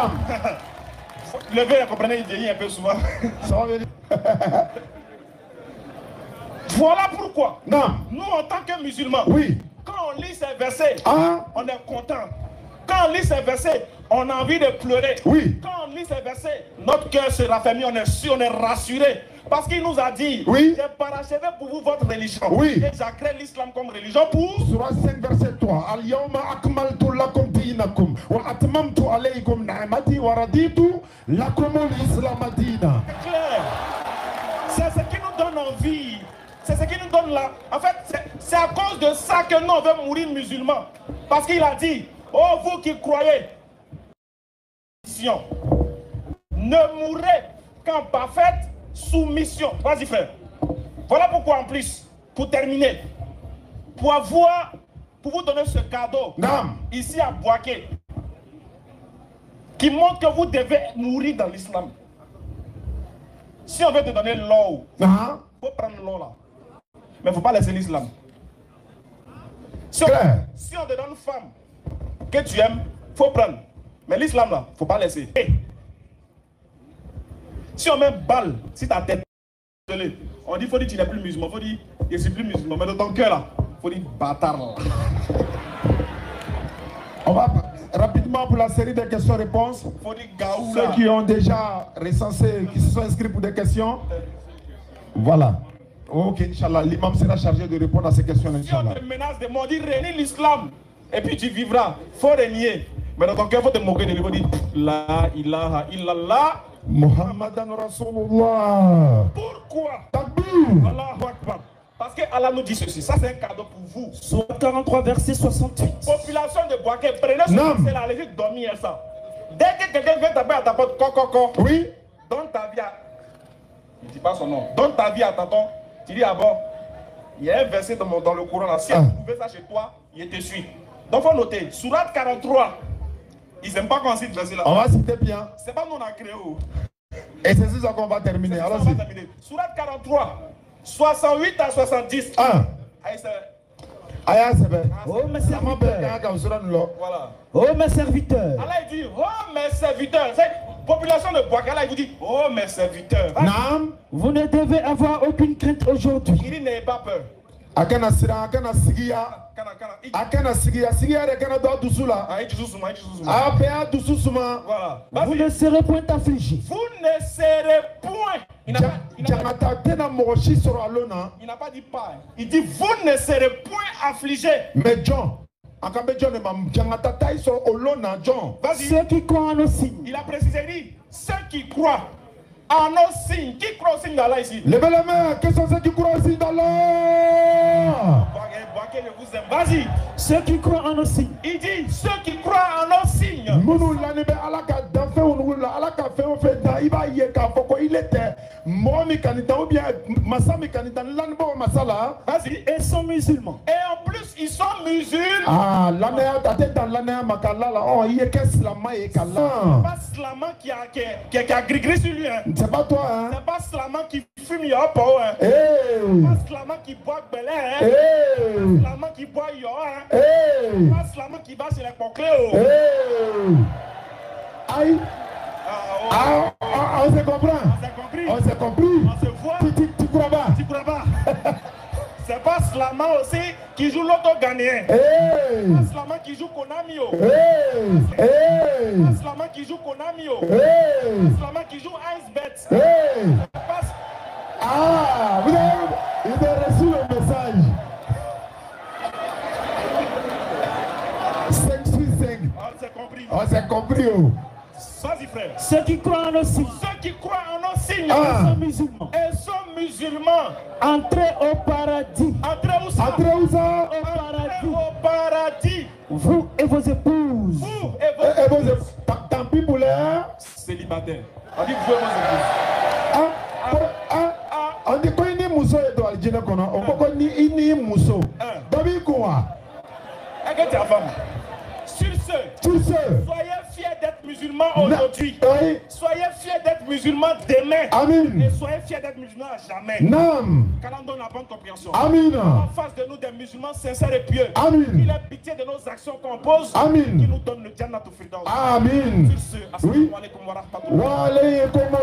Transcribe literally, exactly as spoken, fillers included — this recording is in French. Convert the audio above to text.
Non. Levez, vous comprenez, il vieillit un peu souvent. Ça va venir. Voilà pourquoi. Non. Nous, en tant que musulmans, Oui. quand on lit ces versets, Ah. on est content. Quand on lit ces versets, on a envie de pleurer. Oui. Quand on lit ces versets, notre cœur se raffermit, on est sûr, on est rassuré. Parce qu'il nous a dit, oui. j'ai parachevé pour vous votre religion. Oui. Et j'ai créé l'islam comme religion pour... Surah cinq, verset trois. Al-yawma akmaltu lakum dinakum wa atmamtu alaykum ni'mati wa raditu lakum al-islam dina. C'est clair. C'est ce qui nous donne envie. C'est ce qui nous donne là. En fait, c'est à cause de ça que nous, on veut mourir musulmans. Parce qu'il a dit, oh vous qui croyez, ne mourrez qu'en parfaite soumission. Vas-y frère. Voilà pourquoi en plus, pour terminer, pour avoir, pour vous donner ce cadeau, non. ici à Boaké, qui montre que vous devez mourir dans l'islam. Si on veut te donner l'eau, il uh-huh. faut prendre l'eau là. Mais il ne faut pas laisser l'islam. Si, si on te donne une femme que tu aimes, il faut prendre. Mais l'islam là, il ne faut pas laisser. Hey. Si on met une balle, si ta tête, on dit, il faut dire que tu n'es plus musulman. Il faut dire, je ne suis plus musulman. Mais dans ton cœur là, il faut dire, bâtard là. On va rapidement pour la série de questions-réponses. Ceux qui ont déjà recensé, qui se sont inscrits pour des questions. Voilà. Ok, Inch'Allah, l'imam sera chargé de répondre à ces questions. Si on te menace de mort, dis renie l'islam. Et puis tu vivras. Il faut renier. Mais dans ton cœur, il faut te moquer de lui. Il faut dire, la ilaha illallah. Muhammadan Rasulullah. Pourquoi? Takbir. Allahu Akbar. Parce que Allah nous dit ceci, ça c'est un cadeau pour vous. Sourate quarante-trois, verset soixante-huit. Population de Boaké, prenez ce verset là, allez dormir ça. Dès que quelqu'un vient taper à ta porte, coco, oui. Donne ta vie à... Il ne dit pas son nom. Donne ta vie à tonton. Tu dis, ah bon, il y a un verset dans, mon, dans le Coran là, si ah. tu trouvais ça chez toi, il te suit. Donc il faut noter, Sourate quarante-trois, ils n'aiment pas qu'on cite verset là. On va citer bien. C'est pas nous on a créé. Oh. Et c'est ça qu'on va terminer. Alors on va terminer. Sourate quarante-trois. soixante-huit à soixante-dix. Ah. Aïe, c'est bien. Oh, mes serviteurs. Voilà. Oh, mes serviteurs. Allah, il dit, oh, mes serviteurs. Population de Boaké, Allah, il vous dit, oh, mes serviteurs. Non. Vous ne devez avoir aucune crainte aujourd'hui. Il dit, n'ayez pas peur. Akana sira, akana sigia. Akana sigia, sigia de kana do dusula. Ah, il dit sousuma, il dit sousuma. Ah, péa dusuma. Voilà. Vous ne serez point affligés. Vous ne serez point. Il n'a pas, pas dit pas. Il dit vous ne serez point affligés. Mais John, vas-y. Ceux qui croient en nos signes. Il a précisé, il dit ceux qui croient en nos signes. Qui croit au signe d'Allah ici? Levez les mains. Quels sont ceux qui croient au signe d'Allah? Vas-y. Ceux qui croient en nos signes. Il dit ceux qui croient en nos signes. Il était ou bien vas-y. Et sont musulmans. Et en plus ils sont musulmans. Ah, l'année à tête dans l'année à Makala là, oh, il y a qu'est-ce que Slama et Kala. C'est pas Slama qui a qui a, qui a gris-gris sur lui. Hein. C'est pas toi, hein. C'est pas Slama qui fume yop, hein. Hey. C'est pas Slama qui boit belé, hein. Hey. C'est pas Slama qui boit yo, hein. Hey. C'est pas Slama qui va chez les concléos. Hey. Aïe. Ah, oh. ah, ah, on se comprend. On s'est compris. On s'est compris. On se voit. Tu, tu, tu crois pas? Tu crois pas? C'est pas Slama aussi qui joue l'auto-ghanéen. Hey. C'est pas Slama qui joue Konami. Hey. Hey. C'est pas Slama qui joue Konami. Hey. C'est pas Slama qui joue IceBet. Hey. Pas... Ah, vous avez, vous avez reçu le message. cinq sur cinq. On s'est compris. On s'est compris. Oh. Vas-y frère. Ceux qui croient en nos signes. Ceux qui croient en nos signes. Ah. Ils sont musulmans. Et sont musulmans. Entrez au paradis. Entrez où ça? Entrez où ça? Au paradis. Au paradis. Vous et vos épouses. Vous et vos, et, et vos épouses. Tant pis pour les célibataires. On dit vous et vos épouses. Ah, ah, ah. On dit qu'on y a mousso et doit dire qu'on a. On peut qu'on y a mousso. Dabi quoi? Est-ce que tu as femme? Sur ce, sur ce, soyez fiers d'être musulmans aujourd'hui. Oui. Soyez fiers d'être musulmans demain. Amen. Et soyez fiers d'être musulmans à jamais. Non. Qu'Allah donne la bonne compréhension. Amen. En face de nous des musulmans sincères et pieux. Amen. Il a pitié de nos actions qu'on pose. Amen. Qui nous donne le Jannat au Firdaus. Amen. Sur ce, Oui. Assalamu alaikum wa rahmatullah. Wa alaykum